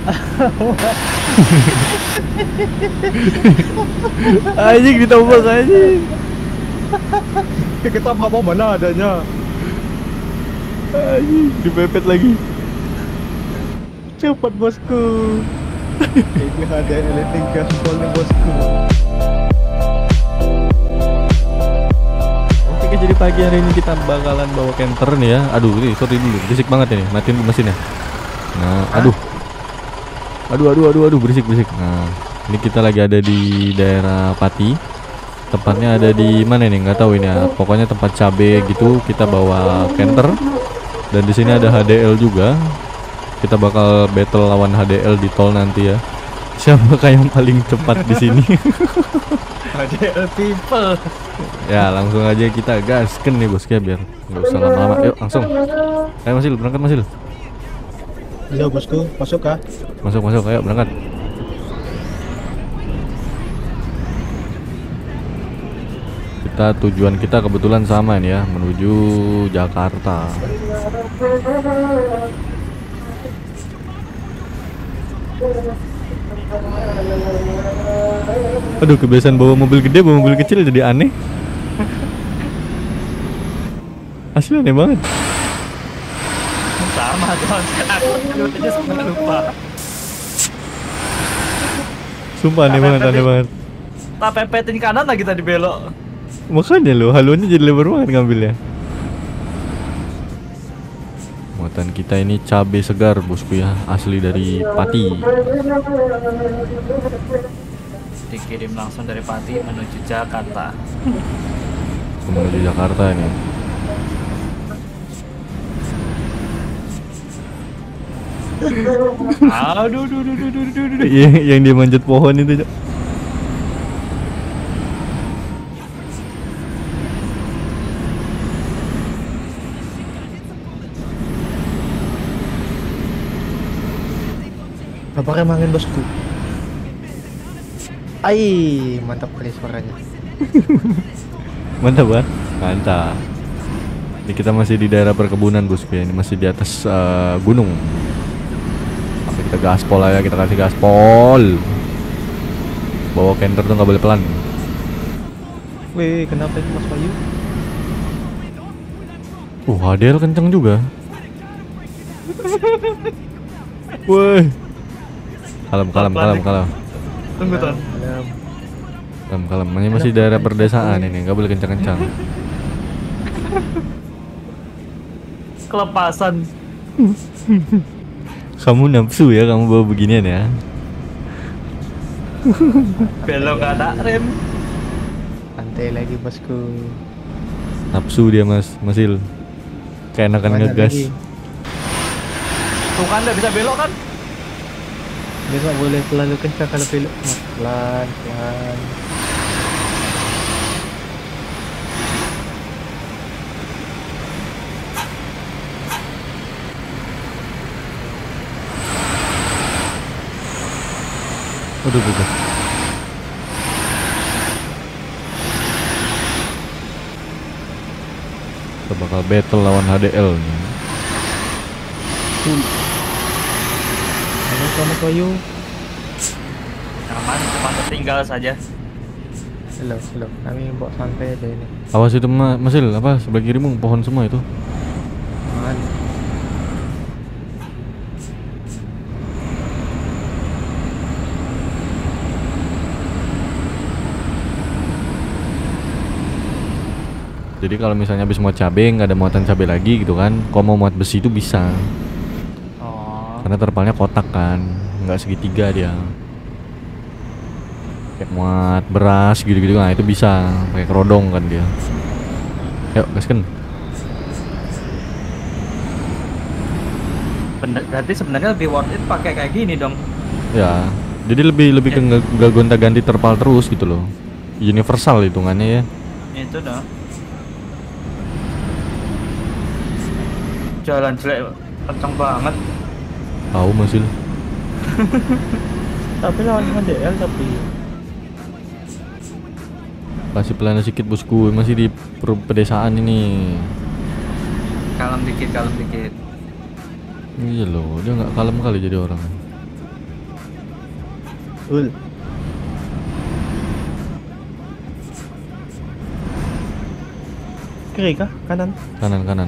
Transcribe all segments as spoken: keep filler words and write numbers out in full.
Anjing ditobak anjing. Kita apa mana adanya. Anjing dipepet lagi. Cepat bosku. Ini ada electric gaspol nih bosku. Oke, jadi pagi hari ini kita bakalan bawa camper nih ya. Aduh, ini sorry dulu, berisik banget ini. Matiin dulu mesinnya. Nah, aduh. Aduh, aduh, aduh, aduh, berisik, berisik. Nah, ini kita lagi ada di daerah Pati. Tempatnya ada di mana nih? Nggak tahu ini ya. Pokoknya tempat cabe gitu. Kita bawa canter. Dan di sini ada H D L juga. Kita bakal battle lawan H D L di tol nanti ya. Siapakah yang paling cepat di sini? H D L people. Ya langsung aja kita gasken nih bosnya biar nggak usah lama-lama. Yuk langsung. Ayo Masil, berangkat Masil. Iya bosku, masuk kah? Masuk masuk, ayo berangkat. Kita tujuan kita kebetulan sama nih ya, menuju Jakarta. Aduh, kebiasaan bawa mobil gede, bawa mobil kecil jadi aneh. Asli aneh banget. Sama dong, aku aja sebenarnya lupa. Sumpah aneh banget, aneh banget. Tak pepetin kanan lagi tadi belok. Makanya lo, haluannya jadi lebar banget ngambilnya. Muatan kita ini cabai segar bosku ya, asli dari Pati. Dikirim langsung dari Pati menuju Jakarta. Menuju Jakarta ini. Aduh, duh, duh, duh, duh, duh, duh. Iya, yang dia manjat pohon itu. Cok. Apa emangin bosku? Ai, mantap kali suaranya. Mantap kan? Mantap. Ini kita masih di daerah perkebunan bosku ya. Ini masih di atas uh, gunung. Apa kita gaspol aja, kita kasih gaspol. Bawa canter tuh nggak boleh pelan. Wih, kenapa itu Mas Bayu? Uh, H D L kenceng juga. Woi. Kalem, kalem, kalem, kalem. Tunggu Ton. Kalem, kalem. Ini masih daerah perdesaan ini, nggak boleh kencang-kencang. Kelepasan. Kamu nafsu ya, kamu bawa beginian ya. Belok gak ada rem. Santai lagi bosku. Nafsu dia mas, Masil. Keenakan Mana ngegas. lagi? Tuh kan udah bisa belok kan? Dia nggak boleh terlalu kencang kalau belok. Mas, pelan, pelan. Waduh, bukan. Kita bakal battle lawan H D L nih. Halo, Mas Bayu. Aman, cuma tertinggal saja. Halo, halo. Kami bawa santai aja ini. Awas itu ma Masil, apa sebelah kirimu pohon semua itu. Aman. Jadi kalau misalnya habis muat cabai nggak ada muatan cabai lagi gitu kan, kalau mau muat besi itu bisa. Oh. Karena terpalnya kotak kan, nggak segitiga dia. Kayak muat beras gitu-gitu, nah itu bisa pakai kerodong kan dia. Yuk gaskan. Bener, berarti sebenarnya lebih worth it pakai kayak gini dong. Ya, jadi lebih lebih ke nggak nggak gonta-ganti terpal terus gitu loh. Universal hitungannya ya. Itu dong. Jalan jelek kencang banget. Tahu Masil. Tapi lawan H D L tapi Kasih pelan sedikit bosku, masih di per- pedesaan ini. Kalem dikit, kalem dikit. Iya loh, dia nggak kalem kali jadi orang. Full. Kiri kah? Kanan? Kanan kanan.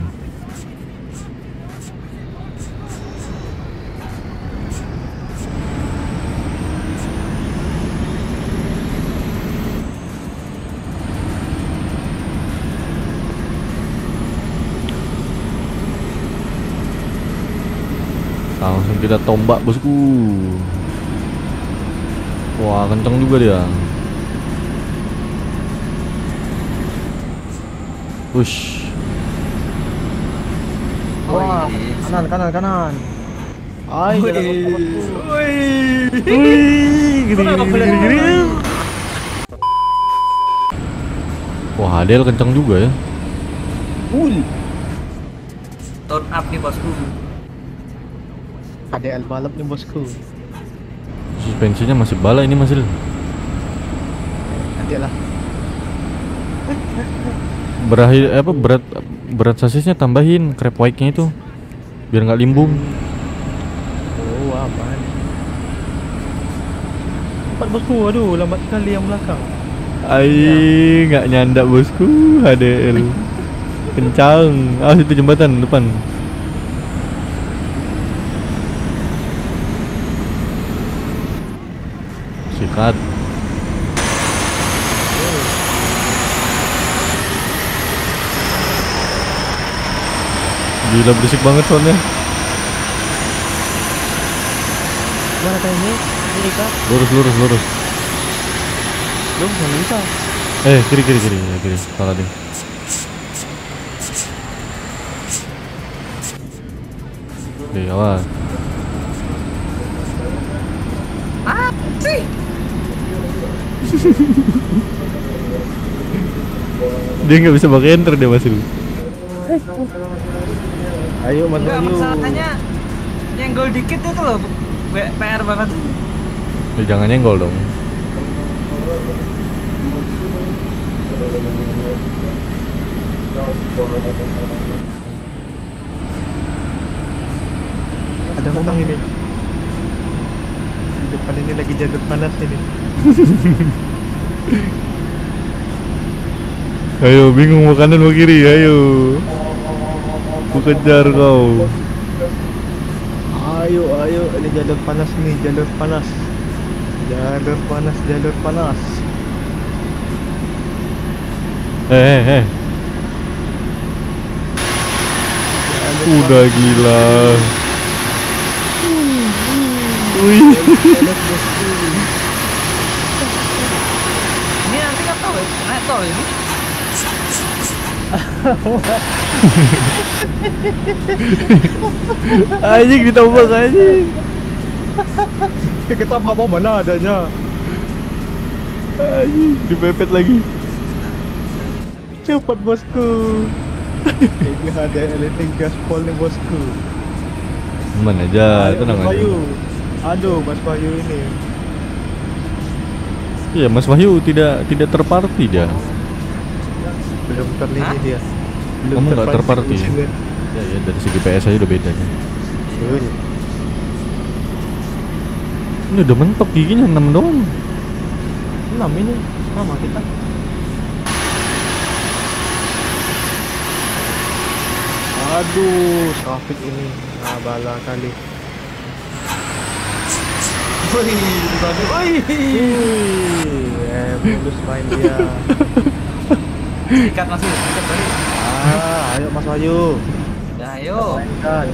Langsung kita tombak bosku. Wah kenceng juga dia. Push. Wah, kanan, kanan, kanan. Ay, Wih. jalan bosku. Wih. Wih, gini Kenapa gini boleh gini gini. ngomong? Wah Adel kenceng juga ya. Full. Turn up nih bosku. Ada el balap nih bosku. Suspensinya masih bala ini masih. Nanti lah. Berakhir apa berat berat sasisnya tambahin crab wake-nya itu biar nggak limbung. Oh, apaan? Cepat bosku, aduh lambat sekali yang belakang. Ai nggak nyandak bosku H D L. Kencang. Ah itu jembatan depan. Sikat. Gila berisik banget soundnya. Mana kayaknya? Kiri kah? Lurus lurus lurus. Belum, mana bisa? Eh kiri kiri kiri ya, kiri salah deh. Oke awas. Dia nggak bisa pakai enter dia masih. Ayo Mas Enggak, Bayu. masalahnya nyenggol dikit itu loh. P R banget. Ya, jangan nyenggol dong. Ada orang ini. Di depan ini lagi jalur panas ini. Ayo bingung mau kanan mau kiri, ayo. Ku kejar kau. Ayo, ayo, ini jalur panas nih, jalur panas. Jalur panas, jalur panas. Eh eh eh. Jalur Udah gila. Wih. panas, bosku. Ini nanti kan tol ya, naik tol ini. Anjing ditambah anjing. Kita mau mana adanya? Anjing dipepet lagi. Cepat bosku. Ini ada elektrik gaspol nih bosku. Aman aja, Ayo, tenang Mas aja. Bayu. Aduh, Mas Bayu ini. Iya, Mas Wahyu tidak tidak terparti dia. Belum terlini Hah? dia. Kamu nggak terparti ya? ujian. Ya, ya dari segi P S aja udah beda kan. Betul. Ini udah mentok giginya enam doang. Enam ini sama kita. Aduh, traffic ini. Nah, bala kali. Wih, bagus. Wih. Wih, eh, mulus main dia. Sikat masih, sikat balik. Ah, ayo Mas Wahyu. Ya, ayo. Mainkan.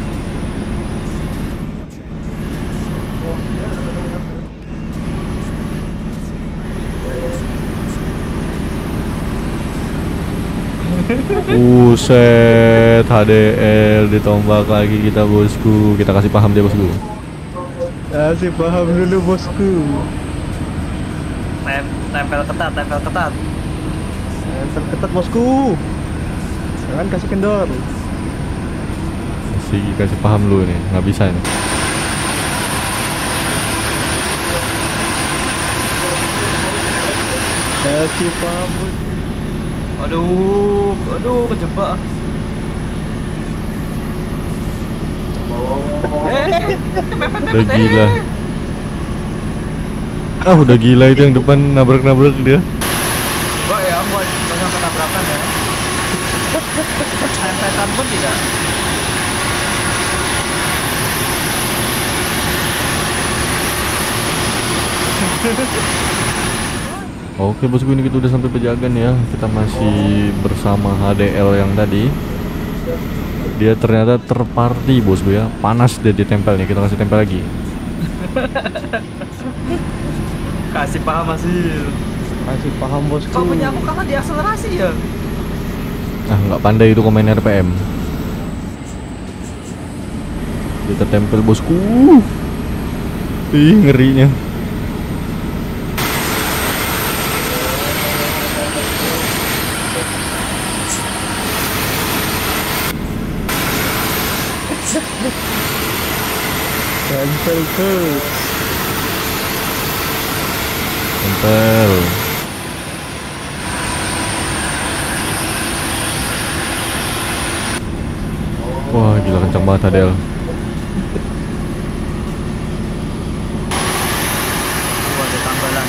Buset, H D L ditombak lagi kita bosku. Kita kasih paham dia bosku. Kasih paham dulu bosku. Tem tempel ketat, tempel ketat. Eh, terketat bosku. Jangan kasih kendor. Kasih kasih paham lu nih, nggak bisa nih. Kasih paham bosku. Aduh, aduh kejebak. Eh, Udah gila. Ah udah gila itu yang depan nabrak-nabrak dia. Enggak ya, gua nggak sampai tabrakan ya. Sempetan pun tidak. Oke bosku, ini kita udah sampai Pejagan ya. Kita masih bersama H D L yang tadi. Dia ternyata terparty bosku ya. Panas dia ditempel nih. Kita kasih tempel lagi. Kasih paham hasil. Masih paham bosku. Kau punya aku kapan diakselerasi ya? Ah nggak pandai itu komen R P M. Kita tempel bosku. Ih ngerinya. Tempel terus. Tempel. Wah gila kencang banget Adel. Oh, ada tambalan.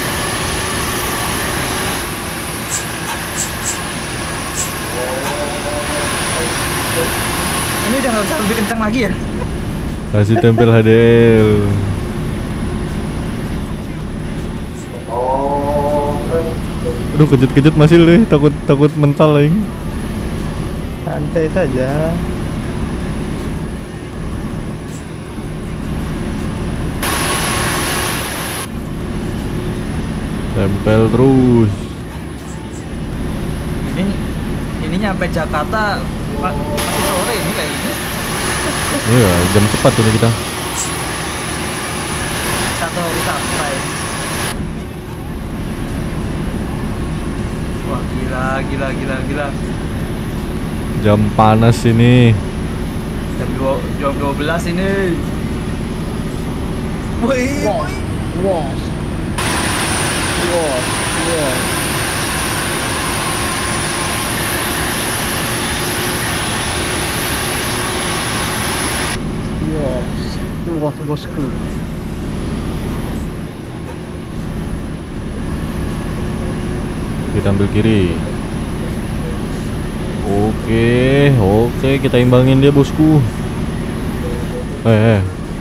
Ini udah nggak usah lebih kencang lagi ya? Kasih tempel H D L. Aduh kejut-kejut masih deh, takut takut mental lagi. Santai saja. Tempel terus. Ini ini nyampe Jakarta Pak, masih sore ini kayak gini. Iya jam cepat ini kita. Satu hari sampai. Wah gila gila gila gila. Jam panas ini. Jam dua jam dua belas ini. Wih. Wow. Wow. Wow. Wow. Wah, bosku. Kita ambil kiri. Oke, oke kita imbangin dia bosku. Eh, eh.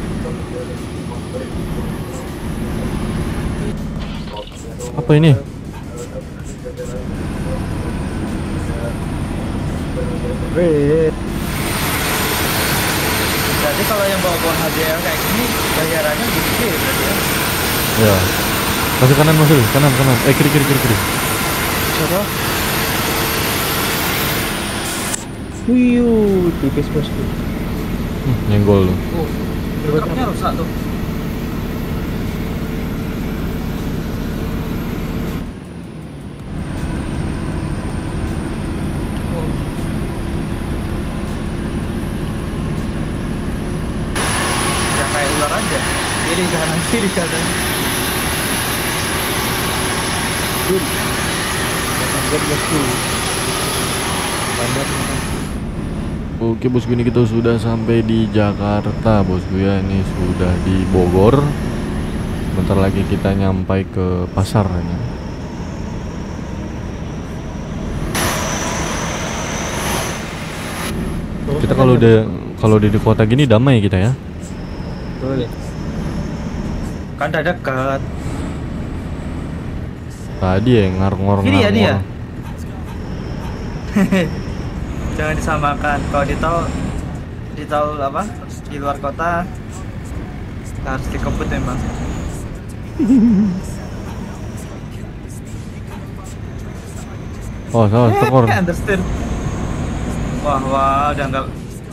Apa ini? Wait. Berarti kalau yang bawa-bawa H D L kayak gini bayarannya gede berarti ya. Ya. Masuk kanan masuk, kanan kanan. Eh kiri kiri kiri kiri. Siapa? Wih, tipis bosku. Hmm, nyenggol tuh. Oh, truknya rusak tuh. Oh. Ya kayak ular aja. Kiri kanan kiri kanan. Target bosku. Banyak. Oke bosku, ini kita sudah sampai di Jakarta bosku ya. Ini sudah di Bogor. Bentar lagi kita nyampai ke pasar ini. Kita kalau udah kalau di kota gini damai kita ya. Betul. Kan udah dekat. Tadi ya ngarung-ngarung. Kiri ya dia. Jangan disamakan. Kalau di tol di tol apa? Di luar kota harus dikebut memang. Oh, salah tekor. Eh, understand. Wah, wah, udah enggak.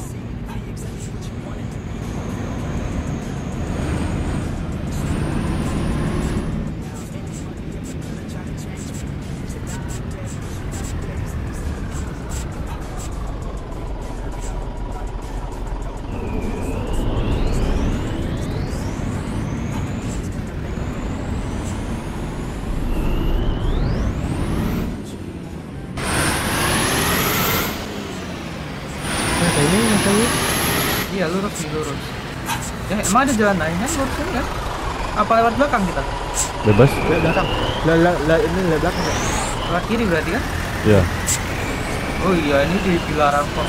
Ini ini Iya, lurus sih, lurus. Ya, emang ada jalan lain kan lurus kan? Apa lewat belakang kita? Bebas. Lewat belakang. Lah lah lah ini lewat belakang ya. Lewat kiri berarti kan? Ya. Oh iya, ini di dilarang kok.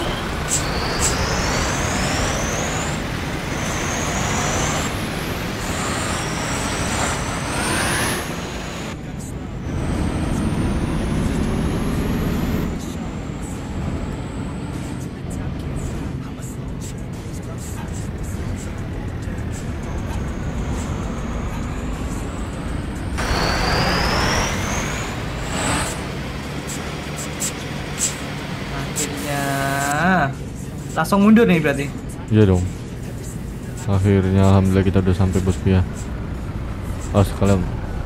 Akhirnya langsung mundur nih berarti. Iya dong. Akhirnya alhamdulillah kita udah sampai bosku ya. Oh sekalian.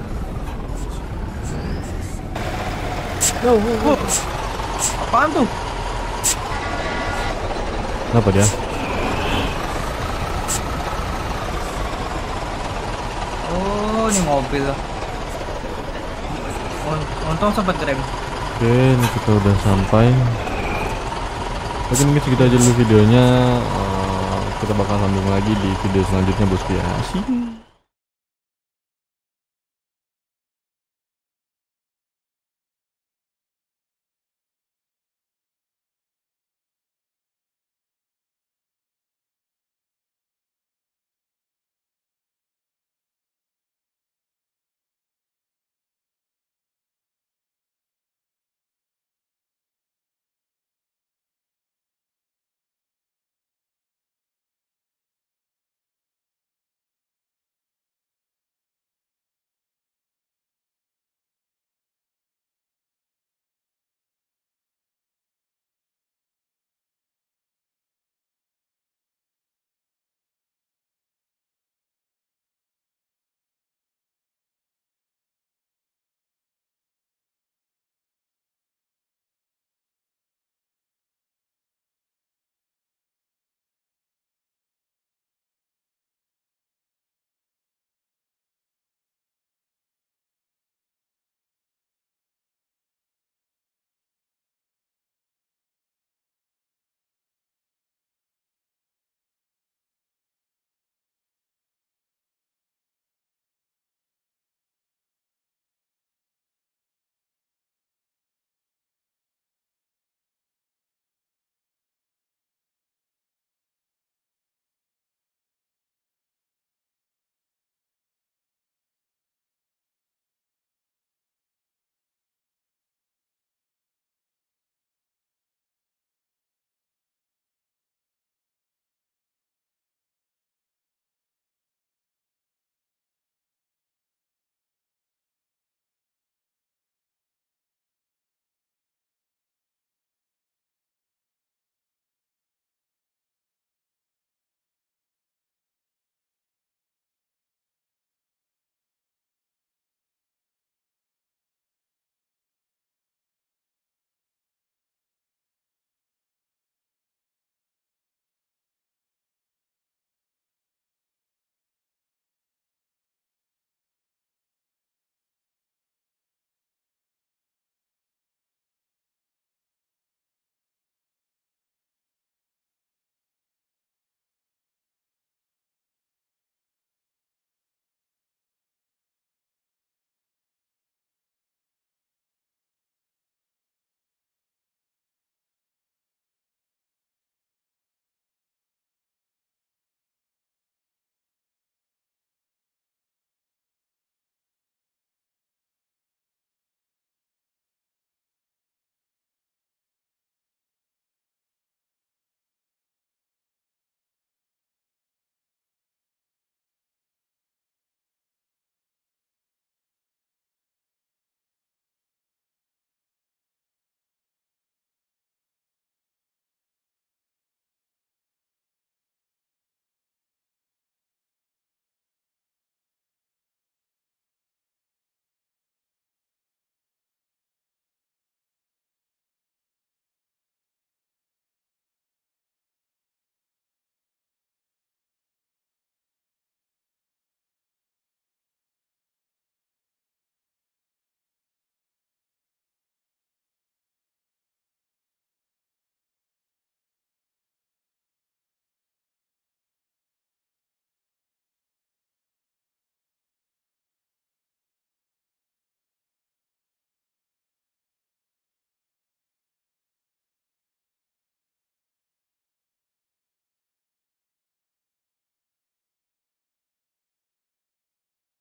No, no, no. Oh, apaan tuh? Kenapa dia? Oh, ini mobil. Un- Untung sempat rem. Oke, ini kita udah sampai. Oke, mungkin segitu aja dulu videonya. Eh, kita bakal sambung lagi di video selanjutnya bosku ya. See you.